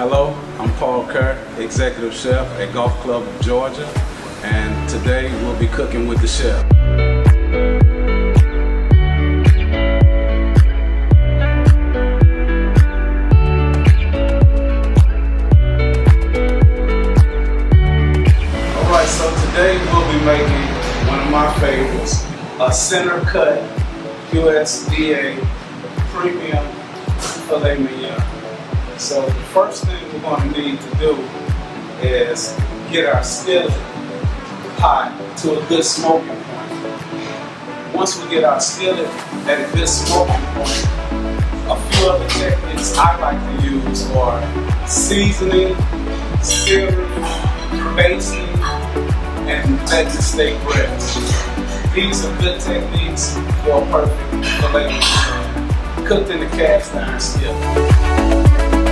Hello, I'm Paul Kerr, Executive Chef at Golf Club of Georgia, and today we'll be cooking with the chef. Alright, so today we'll be making one of my favorites, a center cut USDA premium filet mignon. So the first thing we're going to need to do is get our skillet hot to a good smoking point. Once we get our skillet at a good smoking point, a few other techniques I like to use are seasoning, searing, basting, and veggie steak breast. These are good techniques for a perfect filet mignon, cooked in the cast iron skillet.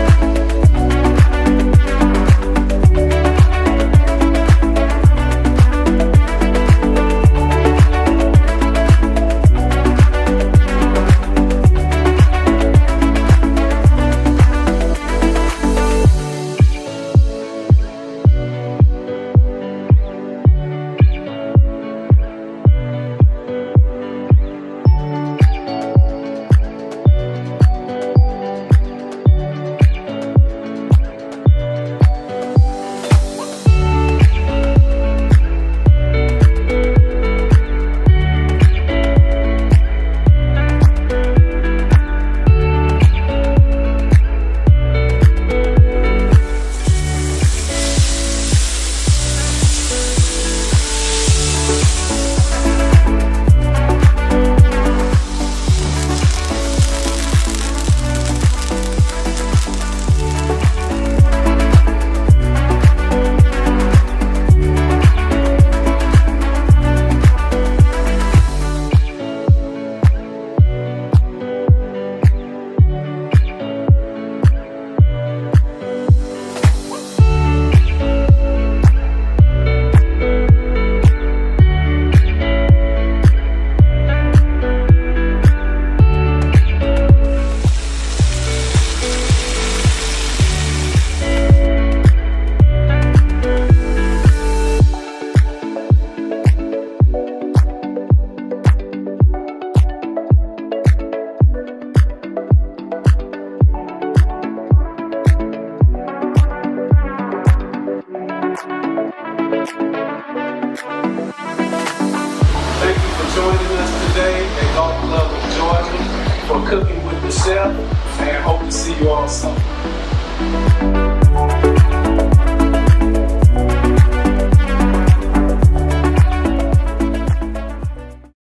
Thank you for joining us today at Golf Club of Georgia for Cooking with the Chef, and hope to see you all soon.